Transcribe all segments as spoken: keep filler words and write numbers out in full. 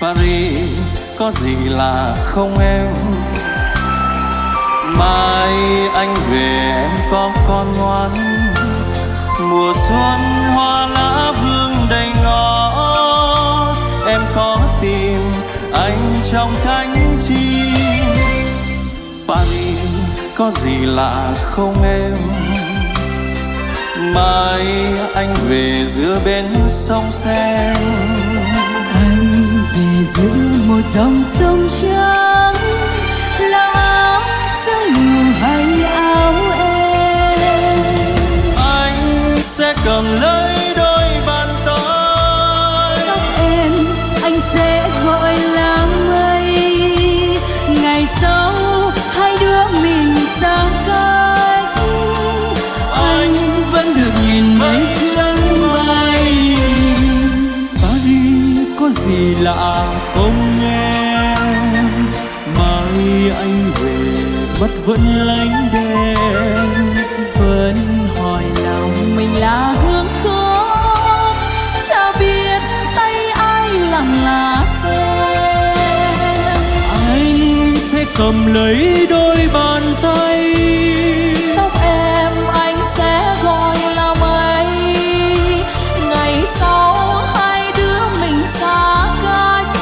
Paris có gì là không em? Mai anh về em có con ngoan. Mùa xuân hoa lá vương đầy ngõ, em có tìm anh trong cánh chim. Paris có gì lạ không em? Mai anh về giữa bến sông Sen. Anh về giữa một dòng sông trắng, là áo sương mù hay áo em. Anh sẽ cầm lấy đôi bàn tay, tóc em anh sẽ gọi là mây. Ngày sau hai đứa mình xa cách, anh vẫn được nhìn mây trắng bay. Paris có gì lạ không em? Mai anh về mắt vẫn lánh đèn. Vẫn hỏi lòng mình là hương khói, chả biết tay ai làm lá sen. Anh sẽ cầm lấy đôi bàn tay, Tóc em anh sẽ gọi là mây. Ngày sau hai đứa mình xa cách,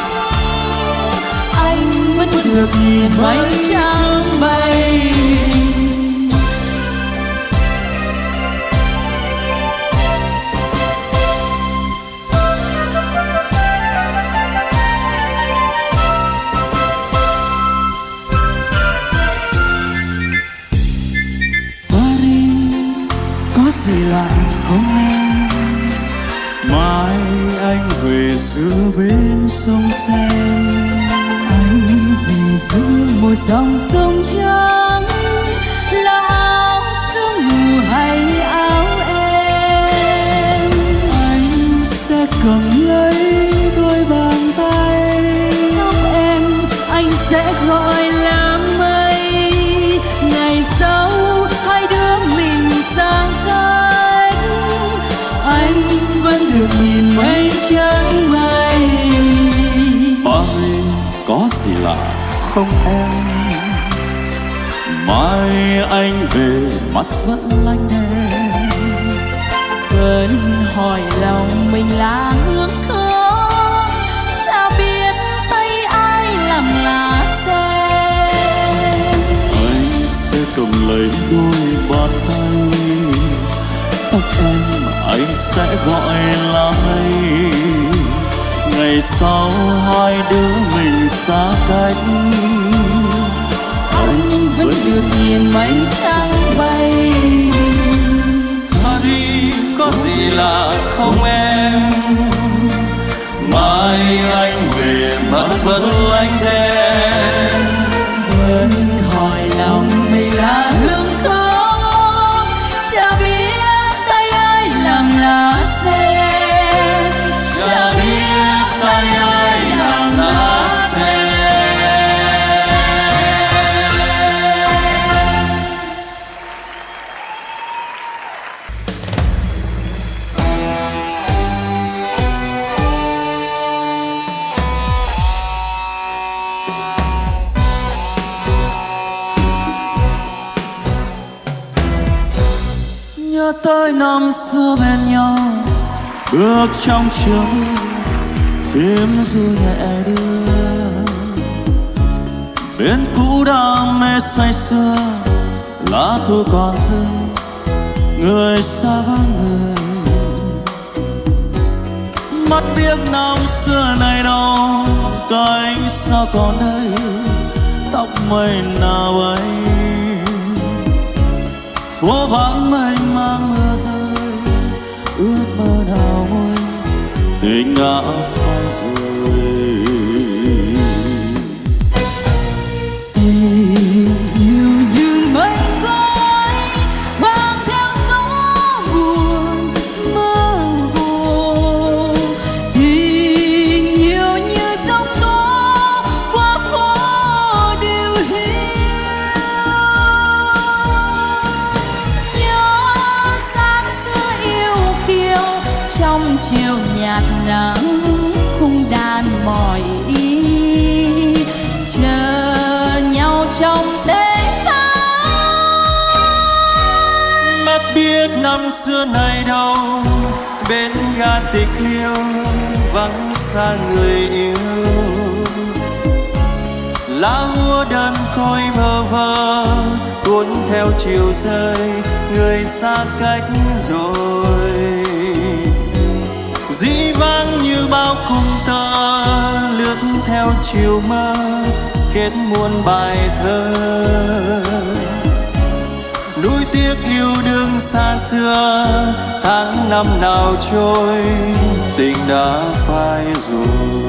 anh vẫn được nhìn mây trắng bay. có gì lạ không em? Mai anh về giữa bến sông Sen. Anh về giữa một dòng sông trắng, là áo sương mù hay áo em. Anh sẽ cầm lấy đôi bàn tay, tóc em anh sẽ gọi là mây. Ngày sau hai đứa mình xa cách, anh vẫn được nhìn mây trắng bay. Paris có gì lạ không em? Mai anh về mắt vẫn lanh đèn. Vẫn hỏi lòng mình là hương khói, chả biết tay ai làm lá sen. Anh sẽ cầm lấy đôi bàn tay, tóc em anh sẽ gọi là mây. Ngày sau hai đứa mình xa cách, anh vẫn được nhìn mây trắng bay. Paris có gì lạ không em? Mai anh về mắt vẫn lánh đèn. Vẫn hỏi lòng mình là hương khói, chả biết tay ai làm lá sen. Chả biết tay ai làm lá sen. Nhớ tới năm xưa bên nhau, bước trong trường phim du nhẹ đưa. Bên cũ đam mê say sưa, lá thu còn rơi, người xa vắng người. Mắt biết năm xưa này đâu, cánh sao còn đây, tóc mây nào ấy. Phố vắng mênh mang mưa rơi, ước mơ nào ngôi tình đã phai rồi. Tình yêu như mây khói mang theo gió buồn mơ hồ. Tình yêu như giông tố qua phố điều hiu. Nhớ sáng xưa yêu kiêu trong chiều nhạt nắng, xưa này đâu, bên ga tịch liêu vắng xa người yêu. Lá úa đơn côi bơ vơ cuốn theo chiều rơi, người xa cách rồi. Dĩ vãng như bao cung tơ lướt theo chiều mơ, kết muôn bài thơ. Nuối tiếc yêu đương xa xưa, tháng năm nào trôi tình đã phai rồi.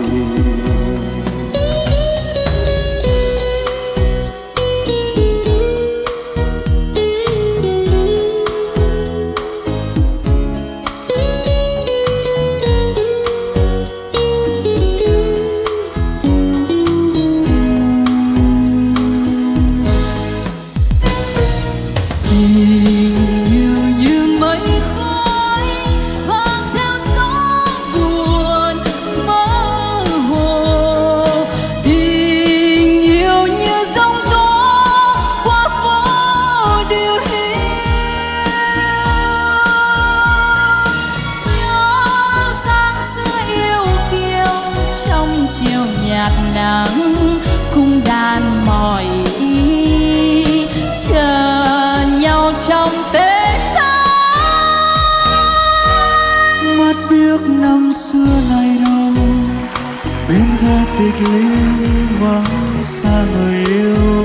Năm xưa này đâu, bên ga tịch liêu vắng xa người yêu.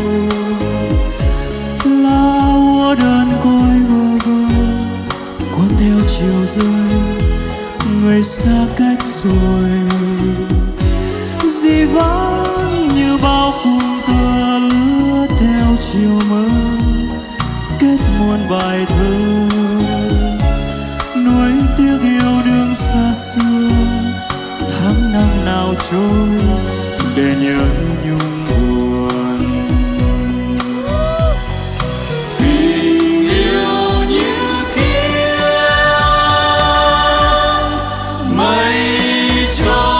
Lá úa đơn côi bơ vơ cuốn theo chiều rơi, người xa cách rồi. Dĩ vãng như bao cung tơ lướt theo chiều mơ, kết muôn bài thơ. Nuối tiếc yêu đương xa xưa, tháng năm nào trôi để nhớ nhung buồn. Tình yêu như kia mây trôi.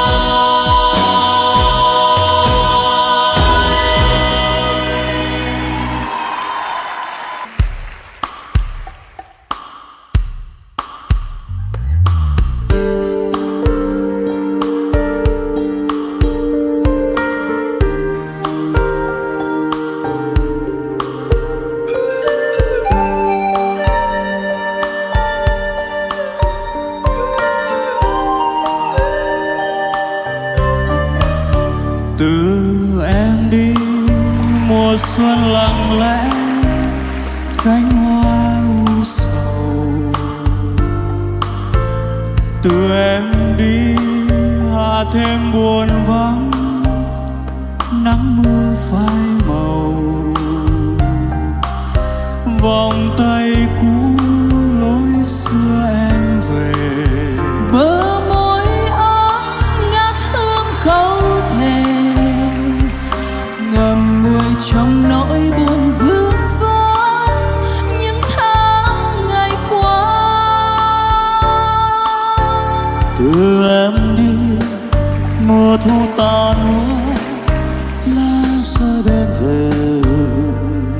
Từ em đi mùa xuân lặng lẽ, cánh hoa u sầu. Từ em đi hạ thêm buồn vắng, nắng mưa phai màu. Vòng tay cũ lối xưa em về, bờ môi ấm ngát hương câu thề, ngậm ngùi trong nỗi buồn vương vấn những tháng ngày qua. từ em đi mùa thu tàn úa, lá rơi bên thềm.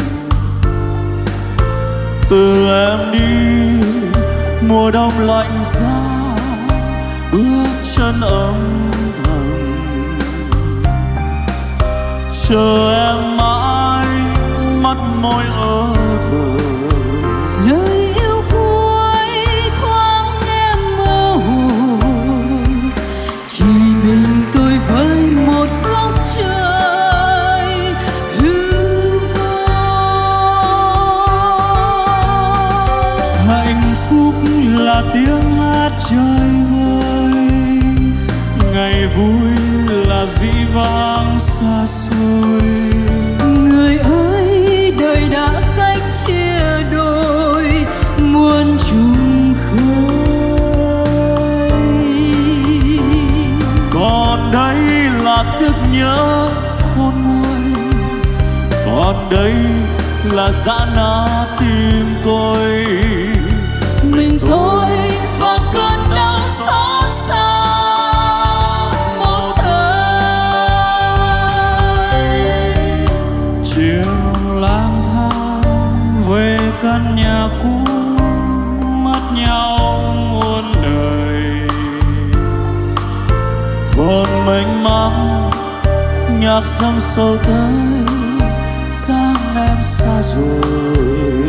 Từ em đi mùa đông lạnh giá, bước chân âm thầm. Chờ em mãi mắt môi ơ thờ, Lời yêu cuối thoáng em mơ hồ, chỉ mình tôi với một góc trời hư vô. hạnh phúc là tiếng hát trời vơi, ngày vui là dĩ vãng xa xôi. Người ơi, đời đã cách chia đôi muôn trùng khơi. Còn đây là tiếc nhớ khôn nguôi, còn đây là dã nát tim tôi. Mình tôi và cơn đau xót xa một thời. Chiều lang thang về căn nhà cũ, còn mênh mang nhạc dâng sâu tới sáng em xa rồi.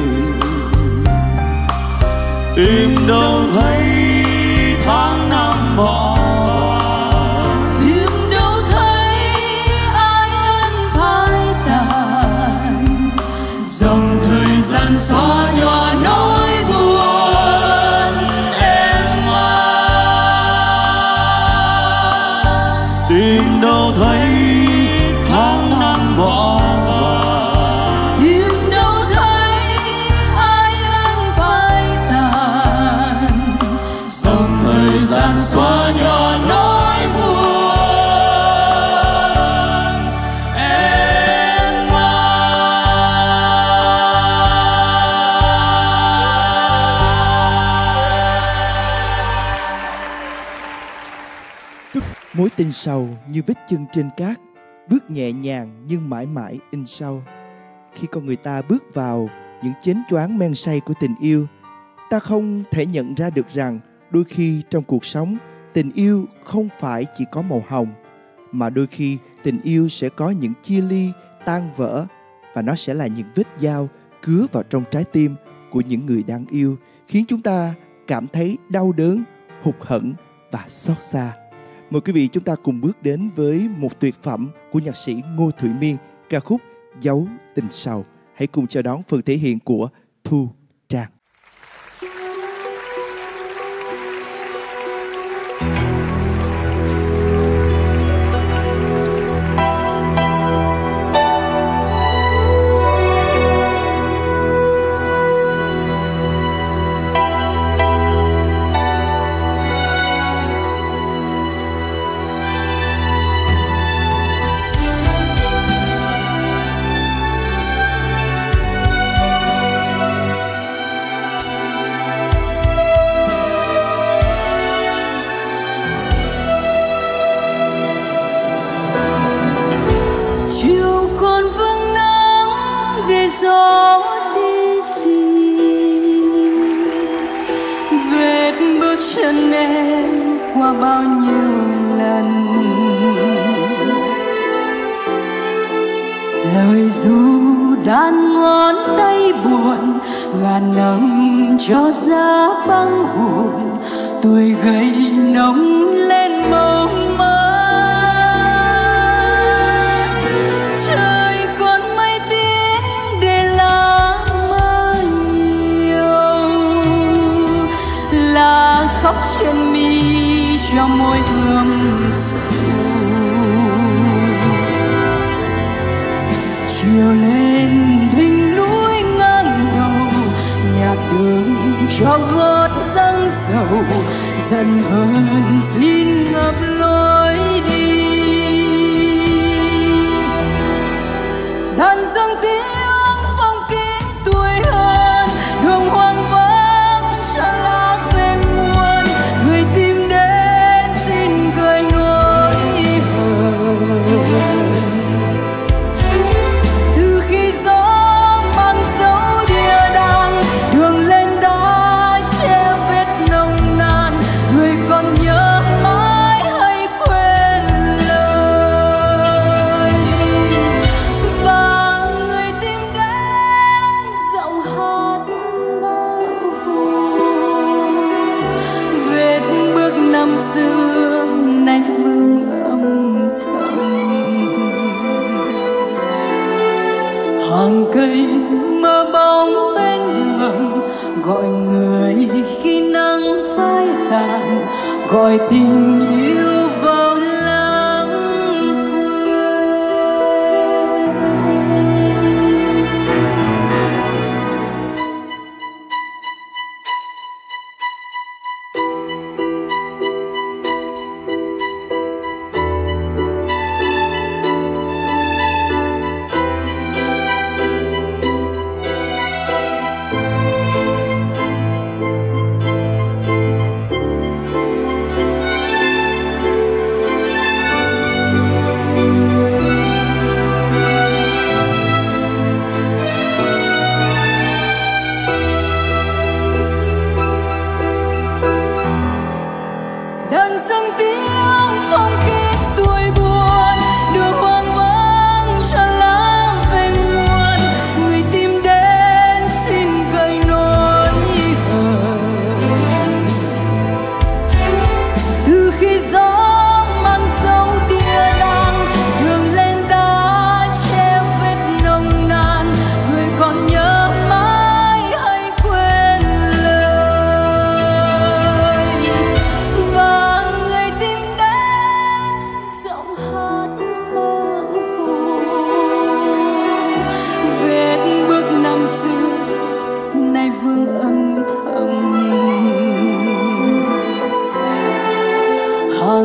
Tìm đâu thấy tháng năm bỏ, tìm đâu thấy ai ân phai tàn, dòng thời gian xóa nhòa nỗi buồn em à. Tìm đâu thấy tháng năm bỏ, tìm đâu thấy ai ân phai tàn, dòng thời gian xóa nhòa nỗi buồn em à. Mối tình sầu như vết chân trên cát, bước nhẹ nhàng nhưng mãi mãi in sâu. Khi con người ta bước vào những chến choáng men say của tình yêu, ta không thể nhận ra được rằng đôi khi trong cuộc sống, tình yêu không phải chỉ có màu hồng, mà đôi khi tình yêu sẽ có những chia ly, tan vỡ, và nó sẽ là những vết dao cứa vào trong trái tim của những người đang yêu, khiến chúng ta cảm thấy đau đớn, hụt hẫng và xót xa. Mời quý vị chúng ta cùng bước đến với một tuyệt phẩm của nhạc sĩ Ngô Thụy Miên, ca khúc Dấu Tình Sầu. Hãy cùng chào đón phần thể hiện của Thu Trang. Chân em qua bao nhiêu lần, lời ru đàn ngón tay buồn, ngàn năm cho giá băng hồn, tuổi gầy nóng lên mộng mơ. Trời còn mây tím để lãng mơ nhiều, là khóc trên mi cho môi ươm sầu. Chiều lên đỉnh núi ngang đầu, nhạt đường cho gót dâng sầu, dần hơn xin ngập lối đi. Đàn dâng tiếng phong kín tuổi hơn, đường hoang vắng cho lá về muôn, người tìm đến xin gửi nỗi hờn. Từ khi gió mang dấu địa đàng, đường lên đó che vết nồng nàn, người còn nhớ mãi hay quên lời. Và người tìm đến giọng hát mơ hồ, vết bước năm xưa nay vương âm thầm. Hàng cây mơ bóng bên đường gọi người khi nắng phai tàn, gọi tình yêu vào lãng quên.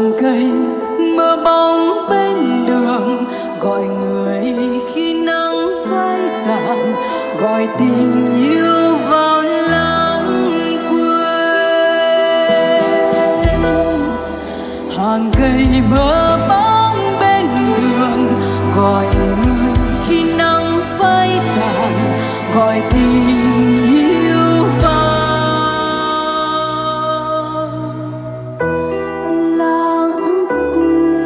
hàng cây mơ bóng bên đường, gọi người khi nắng phai tàn, gọi tình yêu vào lãng quên. Hàng cây mơ bóng bên đường, gọi người khi nắng phai tàn, gọi tình yêu vào lãng quên.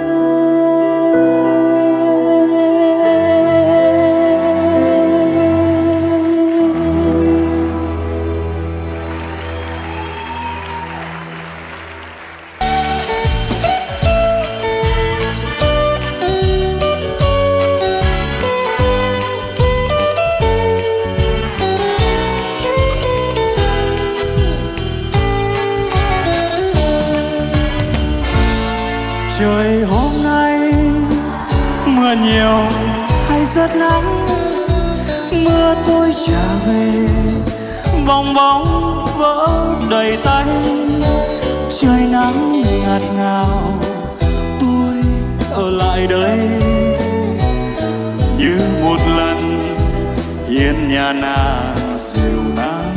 Trời hôm nay mưa nhiều hay rất nắng, mưa tôi trả về bong bóng vỡ đầy tay. Trời nắng ngạt ngào tôi ở lại đây, như một lần hiên nhà nàng dịu nắng.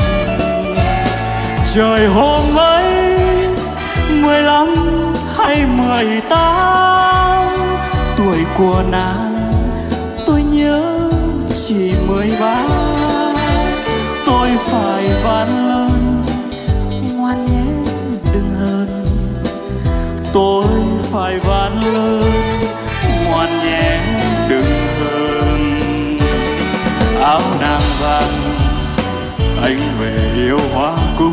Trời hôm ấy mười lăm hay mười tám, tuổi của nàng tôi nhớ chỉ mười ba. Tôi phải van lên ngoan nhé đừng hờn, tôi phải van lên ngoan nhé đừng hờn. Áo nàng vàng anh về yêu hoa cúc,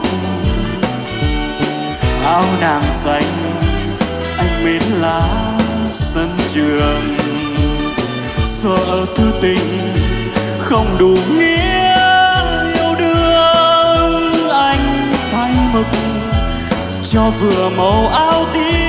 áo nàng xanh anh mến lá sân trường. Sợ thư tình không đủ nghĩa yêu đương, anh thay mực cho vừa màu áo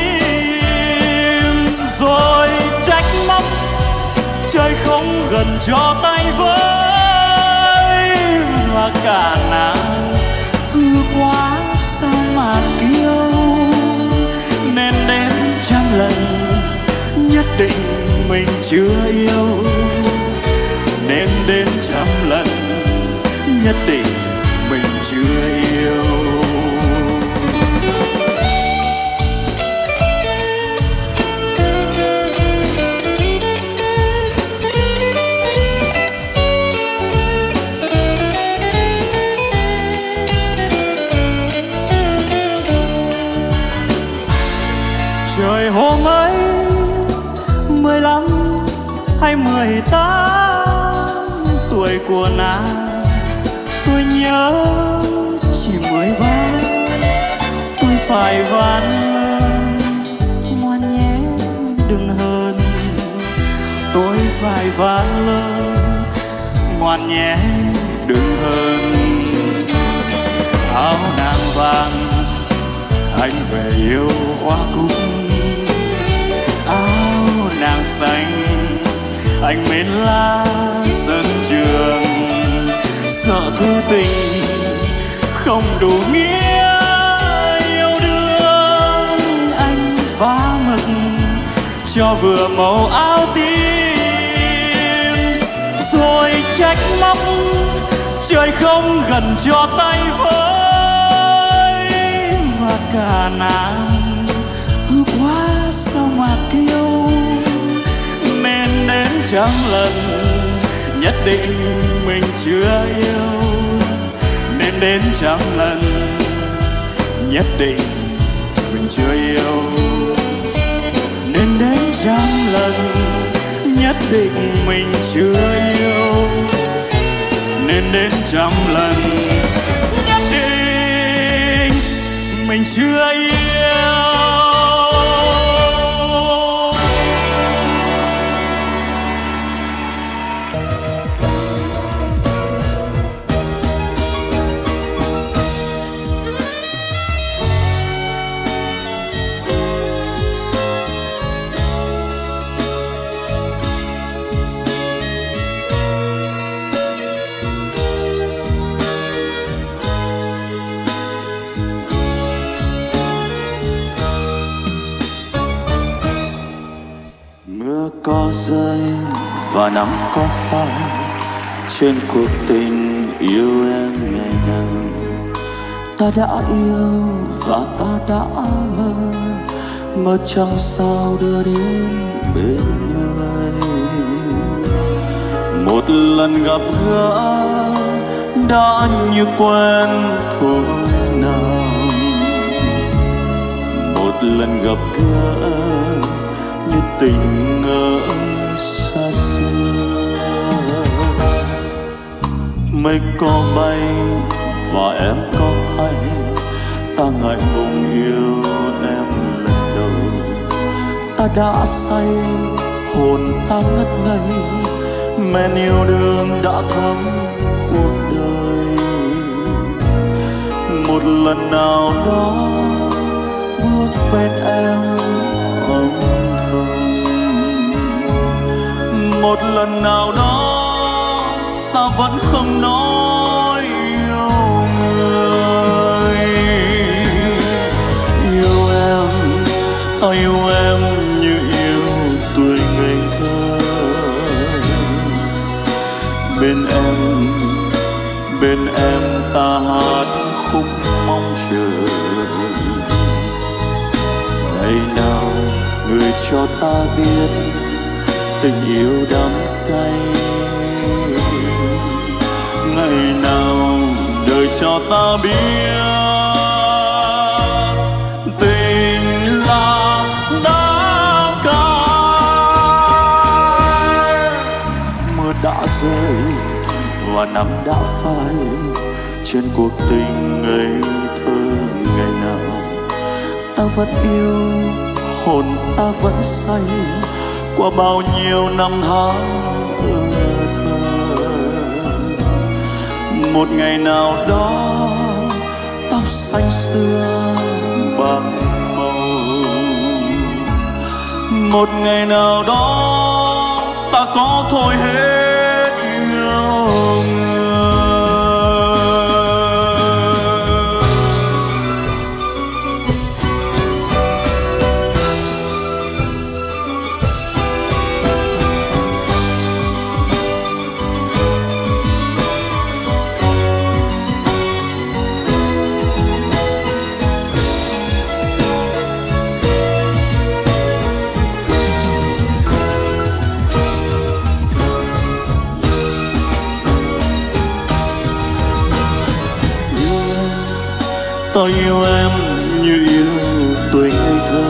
tím. Rồi trách móc trời không gần cho tay với, và cả nàng ưa quá sao mà kiêu. Nên đến trăm lần nhất định mình chưa yêu, nên đến trăm lần nhất định mình chưa yêu. Trời hôm ấy mười lăm hay mười tám, tuổi của nàng tôi nhớ chỉ mười ba. Tôi phải van lên ngoan nhé đừng hờn, tôi phải van lên ngoan nhé đừng hờn. Áo nàng vàng anh về yêu hoa cúc, áo nàng xanh anh mến lá sân trường. Sợ thư tình không đủ nghĩa yêu đương, anh vá mực cho vừa màu áo tím. Rồi trách móc trời không gần cho tay với, và cả nàng ư quá sao mà kiêu. Nên đến trăm lần nhất định mình chưa yêu, nên đến trăm lần nhất định mình chưa yêu. Nên đến trăm lần nhất định mình chưa yêu, nên đến trăm lần nhất định mình chưa yêu. có rơi và nắng có phai trên cuộc tình yêu em ngày nào. Ta đã yêu và ta đã mơ, mơ chẳng sao đưa đến bên người. Một lần gặp gỡ đã như quen thuộc nào, một lần gặp gỡ như tình ở xa xưa. Mây có bay và em có hay, ta ngại ngùng yêu em lần đầu. Ta đã say hồn ta ngất ngây, men yêu đương đã thấm cuộc đời. Một lần nào đó bước bên em âm thầm, một lần nào đó ta vẫn không nói yêu người. Yêu em, ta yêu em như yêu tuổi ngây thơ. Bên em, bên em ta hát khúc mong chờ. Ngày nào người cho ta biết tình yêu đắm say, ngày nào đời cho ta biết tình là đã cay. Mưa đã rơi và nắng đã phai trên cuộc tình ngây thơ ngày nào. Ta vẫn yêu, hồn ta vẫn say qua bao nhiêu năm tháng thơ thơ. Một ngày nào đó tóc xanh xưa bạc màu, một ngày nào đó ta có thôi hết yêu người. Tôi yêu em như yêu tuổi ngây thơ.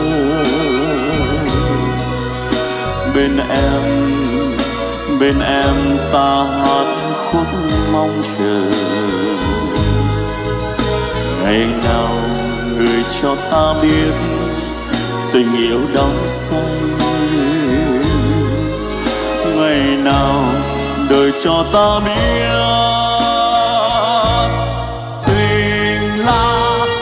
Bên em, bên em ta hát khúc mong chờ. Ngày nào người cho ta biết tình yêu đắm say, ngày nào đời cho ta biết tình là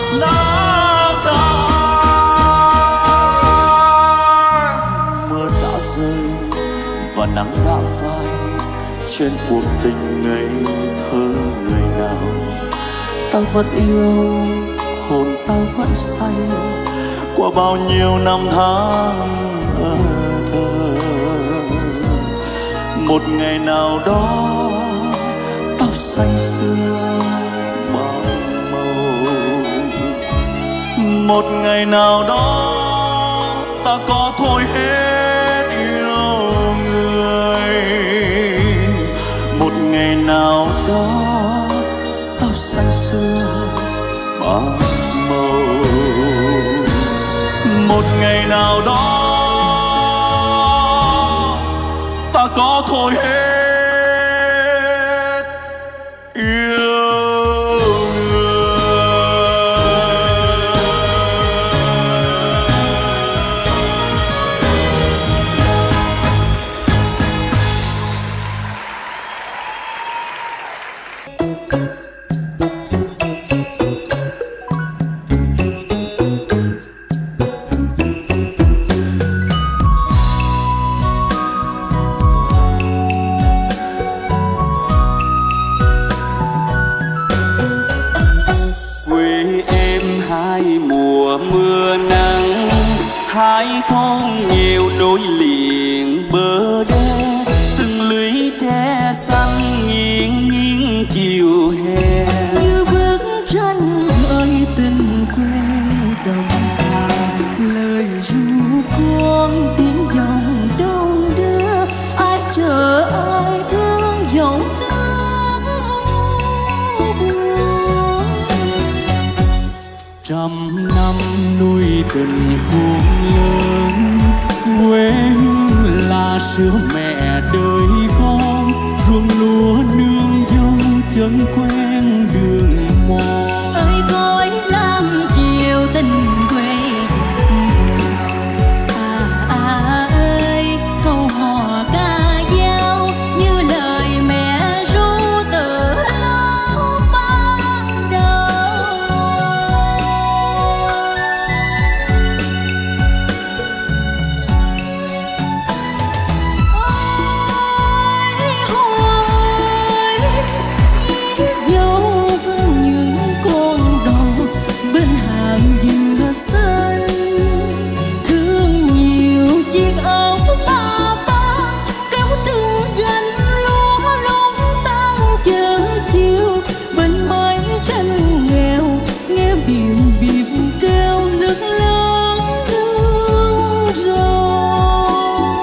và nắng đã phai trên cuộc tình ngây thơ ngày nào. Ta vẫn yêu, hồn ta vẫn say qua bao nhiêu năm tháng ở thơ. Một ngày nào đó tóc xanh xưa bạc màu, một ngày nào đó ta có thôi hết yêu người. Một ngày nào đó tóc xanh xưa bạc màu, một ngày nào đó ta có thôi hết yêu. nghèo nối liền bờ đê, từng lũy tre xanh nghiêng nghiêng chiều hè. Như bức tranh gợi tình quê đồng bào, lời ru con tiếng dòng đông đưa, ai chờ ai thương dòng nước buồn. Trăm năm nuôi tình khôn lớn, quê hương là sữa mẹ đời con, ruộng lúa nương dâu chân quen đường mòn. Ơi gói làm chiều tình quê à, à ơi câu hò ca dao như lời mẹ ru từ lâu ban đầu. Ôi hồi dấu những con đò bên hàng dừa xanh, thương nhiều chiếc áo ba ba kéo từng gánh lúa lúng tan chờ chiều, bên mái tranh nghèo nghe biềm biềm kêu nước lớn thương rồi.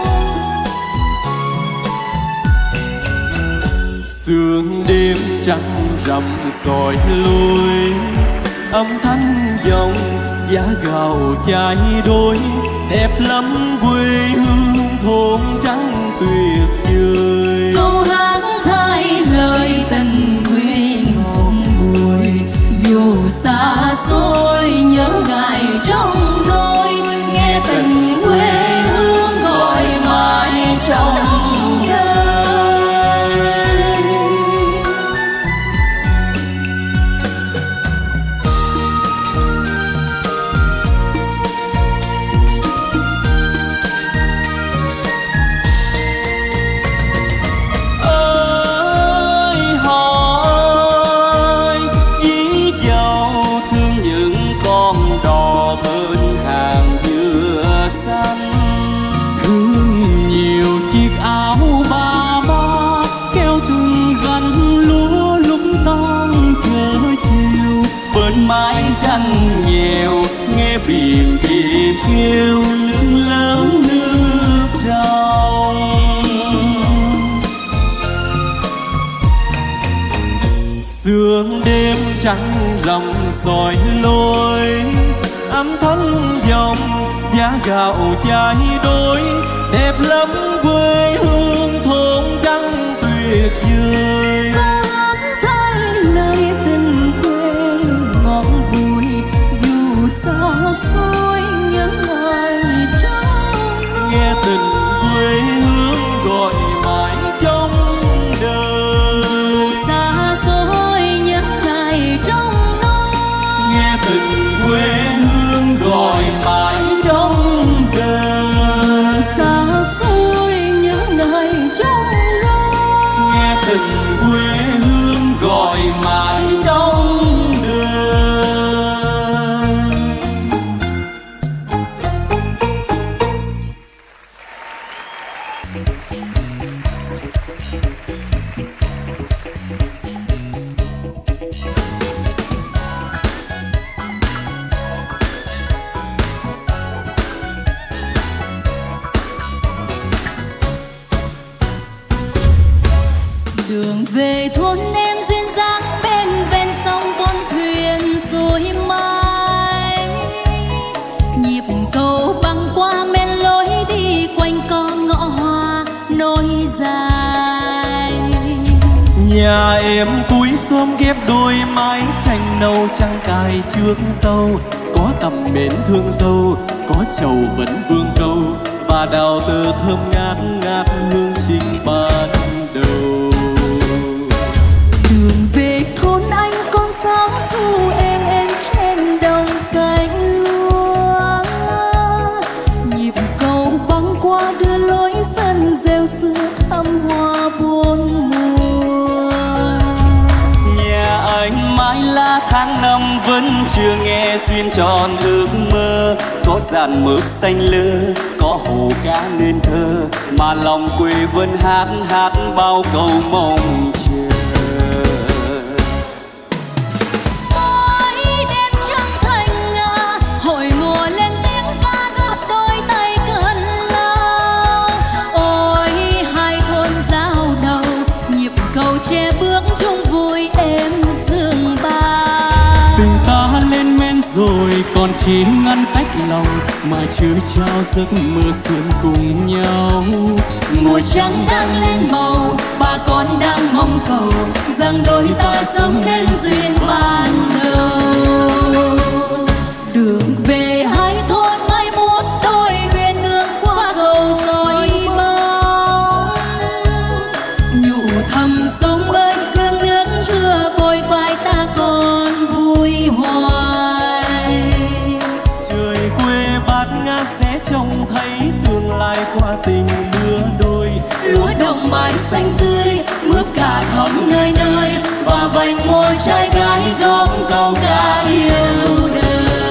Sương đêm trăng rằm soi lối, âm thanh dòng giá gạo chai đôi, đẹp lắm quê hương thôn trắng tuyệt vời. Câu hát thay lời tình quê ngọn bùi, dù xa xôi nhớ ngày trong đôi, nghe tình quê hương gọi mãi trong đời. Ơi hỏi dí dầu thương những con đò bên hàng dừa xanh, Thương nhiều chiếc áo ba ba kéo từng gánh lúa lúc tan chờ chiều, bên mái tranh nghèo nghe bìm bìm kêu lưng lớn nước trong. sương đêm trăng rằm soi lối, âm thanh dòng giá gạo chai đôi, đẹp lắm quê hương thôn trắng tuyệt vời. Câu hát thay lời tình quê ngọn bùi, dù xa xôi nhớ ngày trong đôi. Nghe tình quê hương gọi mãi trong đời. Xa xôi nhớ ngày trong đôi. Nghe tình quê hương gọi mãi trong đời. Xa xôi nhớ ngày trong đôi. Nghe tình quê hương gọi mãi trong đời. Đường về thôn em duyên dáng bên ven sông, con thuyền xuôi mai. Nhịp cầu băng qua men lối đi quanh con ngõ hoa nối dài. Nhà em cuối xóm ghép đôi mái tranh nâu trăng cài trước sâu, có tầm mến thương dâu, có chầu vẫn vương câu, và đào tơ thơm ngát ngát hương trình ban đầu. Đường về thôn anh con sáo du em em trên đồng xanh lúa. Nhịp cầu băng qua đưa lối sân rêu xưa thăm hoa bốn mùa. Nhà anh mãi lá tháng năm với vẫn chưa nghe duyên tròn ước mơ. Có dàn mướp xanh lơ, có hồ cá nên thơ, mà lòng quê vẫn hát hát bao câu mong chờ. Ôi đêm trăng thanh ngà, hội mùa lên tiếng ca gấp đôi tay cơn lao. Ôi hai thôn giao đầu, nhịp cầu tre bước chung vui êm dương ba. Tình ta lên men rồi còn chỉ ngăn cách lòng, mà chưa trao giấc mơ xuân cùng nhau. Mùa trăng đang lên màu, bà con đang mong cầu rằng đôi ta sống nên duyên ban đầu. Đường về hai thôn mai một đôi huyền nương qua cầu soi bóng. Nhủ thầm sông ơi cương nước chưa vội vai ta còn vui hoài. Trời quê bát ngát sẽ trông thấy tương lai qua tình lứa đôi. Lúa đồng mái xanh tươi, mướp cà thắm nơi nơi, và vành môi trai gái góp câu ca yêu đời.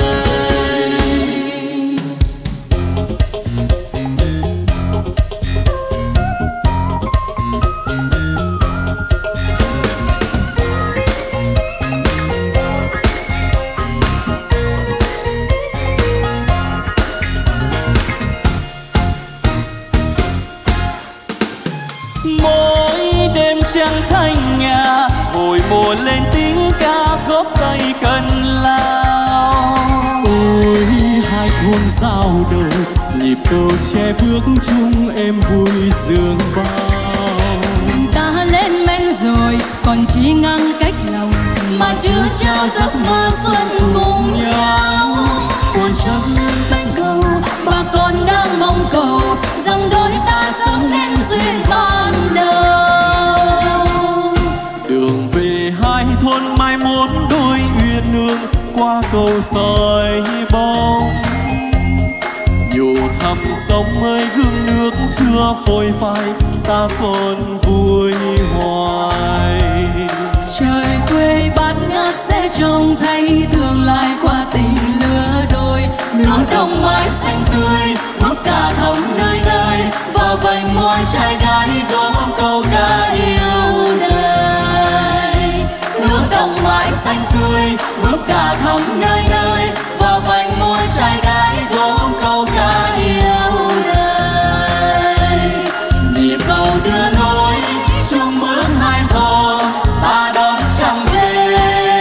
Mỗi đêm trăng thanh nhà, hồi mùa lên tiếng ca góp tay cần lao. Ôi hai thôn giao đầu, nhịp cầu tre bước chung em vui dương bao. Ta lên men rồi còn chỉ ngăn cách lòng, mà chưa trao giấc mơ xuân cùng nhau. Trôi sông bên cầu, bà con đang mong cầu rằng đôi ta sống nên duyên ban đầu. Đường về hai thôn mai một đôi uyên nương, qua cầu soi bóng. Nhủ thầm sông ơi gương nước chưa phôi phai, ta còn vui hoài. Trời quê bát ngát sẽ trông thấy tương lai qua tình lứa đôi. Lúa đồng mái xanh tươi, mướp cà thắm nơi nơi, và vành môi trai gái góp câu ca yêu đời. Lúa đồng mái xanh tươi, mướp cà thắm nơi nơi, và vành môi trai gái góp câu ca yêu đời. Nhịp cầu đưa lối chung bước hai thôn, ta đón trăng về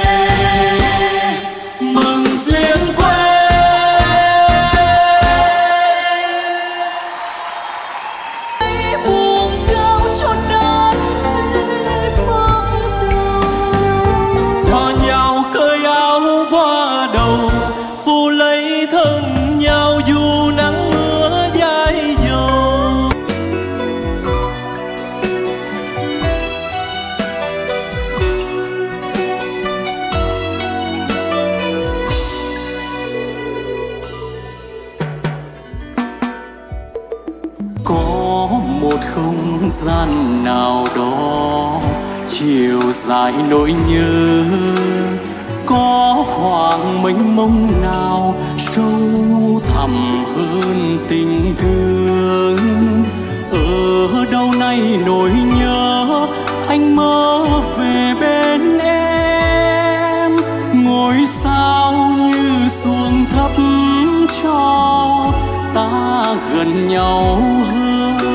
mừng duyên quê. Buồn cao cho nắng bóng đầu, Hò nhau cởi áo qua đầu, phu lấy thân nhau dù nắng mưa dãi dầu. Có một không gian nào đó chiều dài nỗi nhớ, có khoảng mênh mông nào sâu thẳm hơn tình thương. Ở đâu nay nỗi nhớ anh mơ về bên em, ngôi sao như xuồng thấp cho ta gần nhau hơn.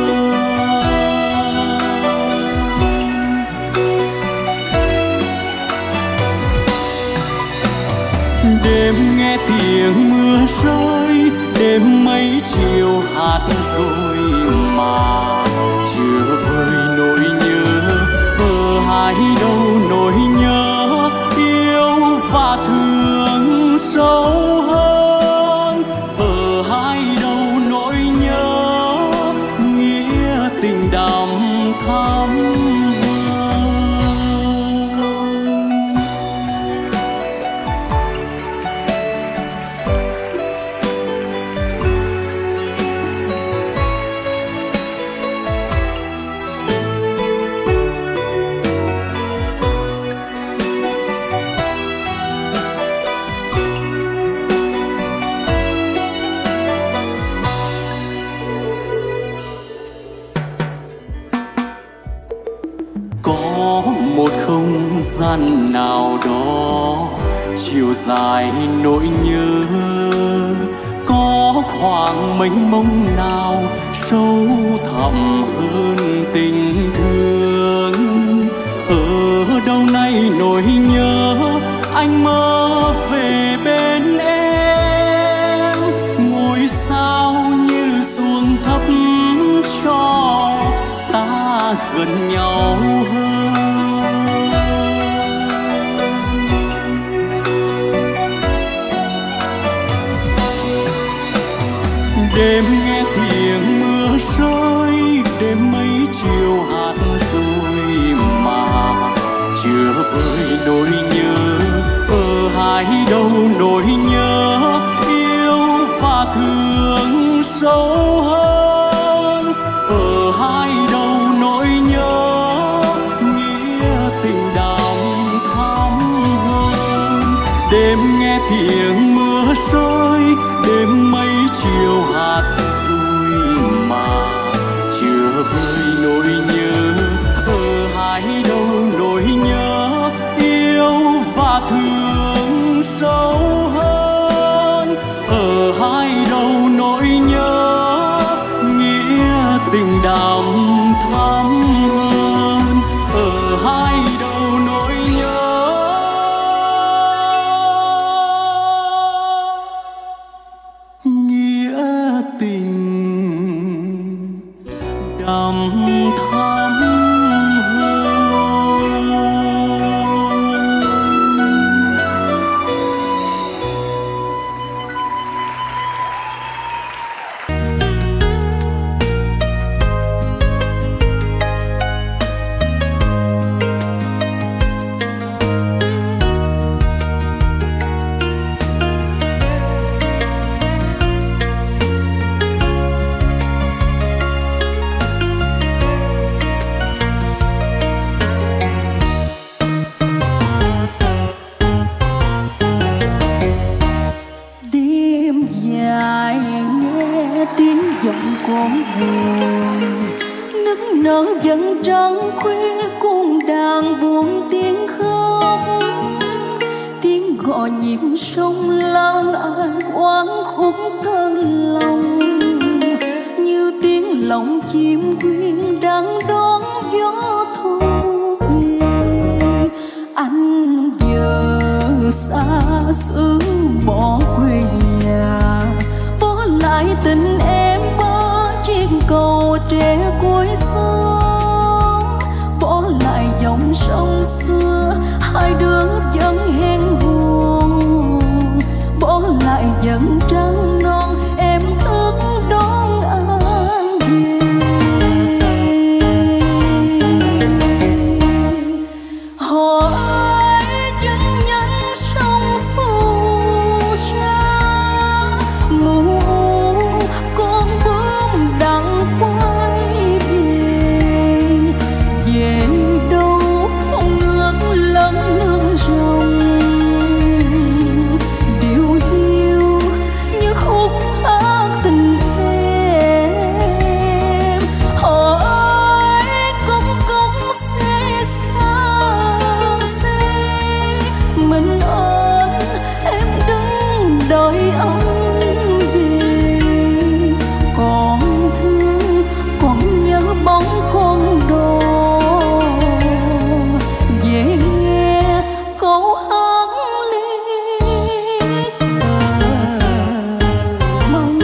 Đêm nghe tiếng mưa rơi, đêm mấy chiều hát rồi mà chưa vơi nỗi nhớ. Ở hai đâu nỗi nhớ yêu và thương sâu hơn. Ở hai đâu nỗi nhớ nghĩa tình đậm thắm. gian nào đó, chiều dài nỗi nhớ có khoảng mênh mông nào sâu thẳm hơn tình thương. Ở đâu nay nỗi nhớ anh mơ về bên em, ngôi sao như xuống thấp cho ta gần nhau hơn. Đêm nghe tiếng mưa rơi, đêm mấy chiều hạt rồi mà chưa vơi nỗi nhớ. Ở hai đâu nỗi nhớ yêu và thương sâu hơn. Ở hai đâu nỗi nhớ nghĩa tình đau thắm hơn. Đêm nghe tiếng mưa rơi, đêm mấy chiều hạt rồi mà chưa vơi nỗi nhớ. Ở hai đâu nỗi nhớ yêu và thương sâu hơn. Ở hai đâu nỗi nhớ nghĩa tình đậm thắm hơn. Ở hai đâu nỗi nhớ nghĩa tình đậm thắm hơn. Đêm dài nghe tiếng giọng con buồn, nức nở vẫn trăng khuya cùng đàn buồn tiếng khóc. Tiếng gọi nhịp sông lan ai oán khúc thơ lòng, như tiếng lòng chim quyên đang đón gió thu về. Anh giờ xa xứ bỏ quê nhà, bỏ lại tình em bên chiếc cầu tre cuối sông, bỏ lại dòng sông xưa hai đứa vẫn hẹn hò, bỏ lại vẫn trăng non em ước đón anh về. Hỏi chân nhân sông phù sa, mù con bướm đặng quay về. Về đâu không nước lẫn nước rồng, điều hiu như khúc hát tình em. Hỏi cống cống xe xa xe, mình ơn em đứng đợi anh về. Còn thương còn nhớ bóng con đò, về nghe câu hát liếc mong.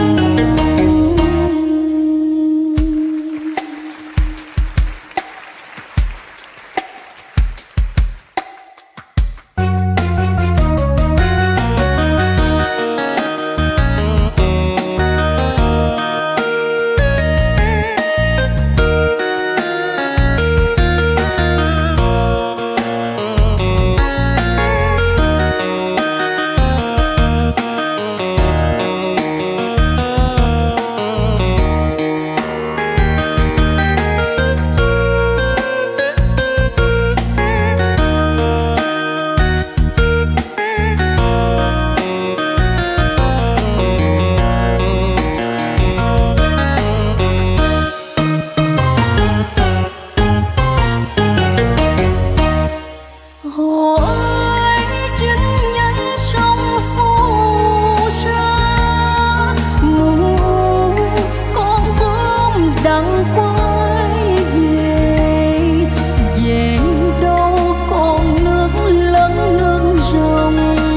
đặng quay về, về đâu còn nước lớn nước rồng,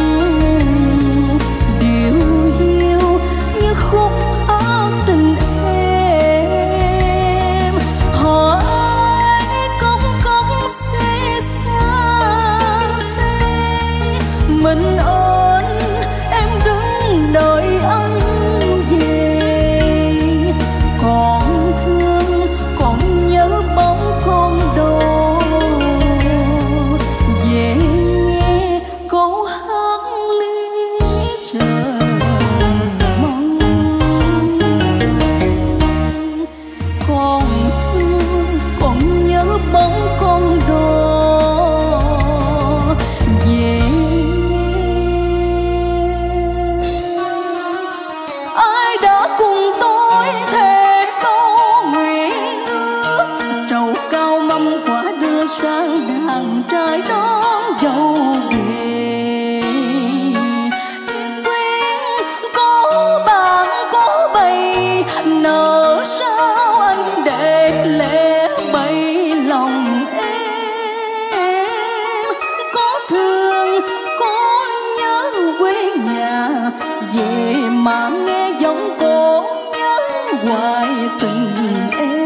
điều hiu như khúc hát tình em. Họ ai cống cống xê xa xê, mình ơn em đứng đợi anh về, còn thương còn nhớ bóng con đồ, về nghe câu hát ly chờ mong. Còn thương còn nhớ bóng con đồ, về ai đã cùng tôi thề câu nguyện ước, trầu cao mâm quả đưa sang đàn trai đón dâu về. Tiếng có bạn có bầy nở sao anh để lẽ bẫy lòng em. Có thương có nhớ quê nhà, về mà nghe giọng cô nhớ hoài tình em.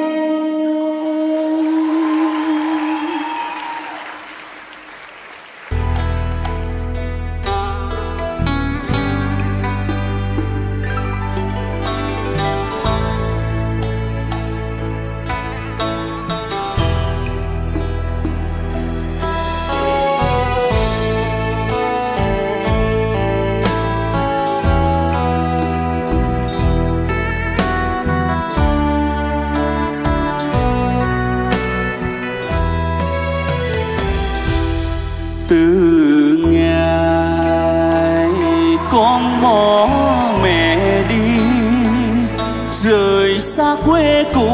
Từ ngày con bỏ mẹ đi, rời xa quê cũ,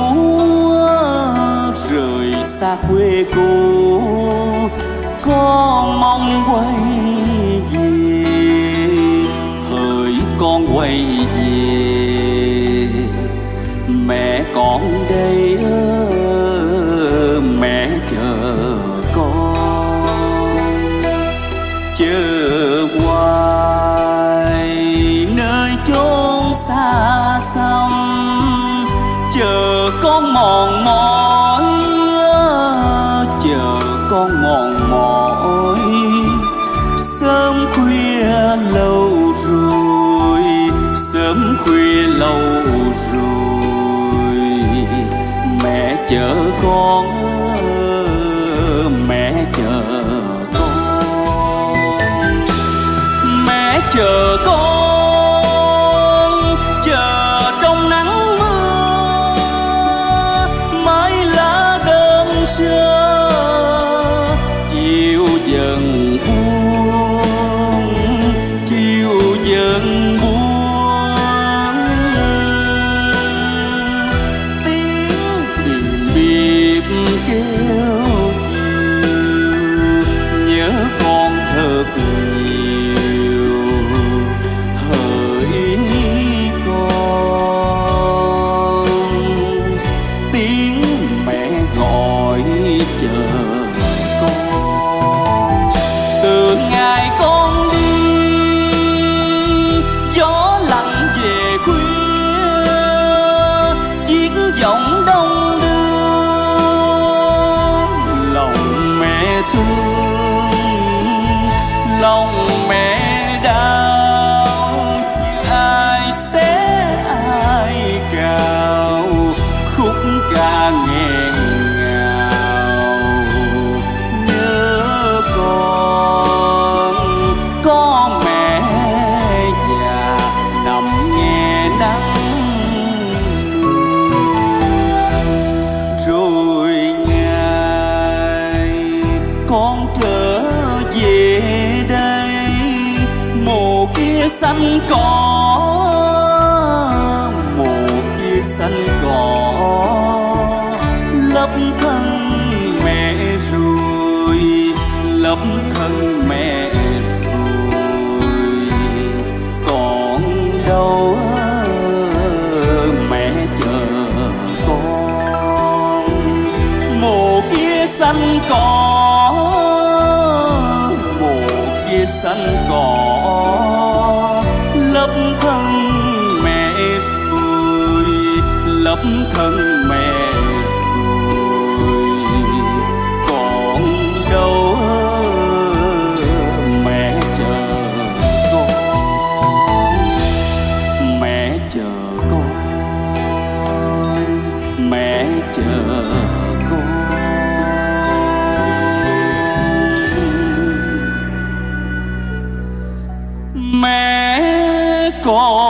rời xa quê cũ, con mong quay về, hỡi con quay về. Mẹ con đây ơ, mẹ chờ con, chờ hoài nơi chốn xa xăm, chờ con mòn mỏi, chờ con mòn mỏi. Sớm khuya lâu rồi, sớm khuya lâu rồi, mẹ chờ con, mẹ chờ chờ con, chờ trong nắng mưa, mái lá đơn sơ chiều dần buông, chiều dần buông. Tiếng bìm bịp kêu chiều, nhớ con thật lòng mẹ đau như ai xé ai cào, khúc ca nghẹn ngào. Nhớ con có mẹ già nằm nghe nắng rồi ngày con trở về đây, mồ kia xanh cỏ, mồ kia xanh cỏ lấp thân mẹ rồi, lấp thân mẹ rồi. Còn đâu mẹ chờ xanh cỏ, mồ kia xanh cỏ lấp thân mẹ rồi, lấp thân mẹ rồi, còn đâu mẹ chờ con, mẹ chờ con, mẹ chờ con. Mẹ con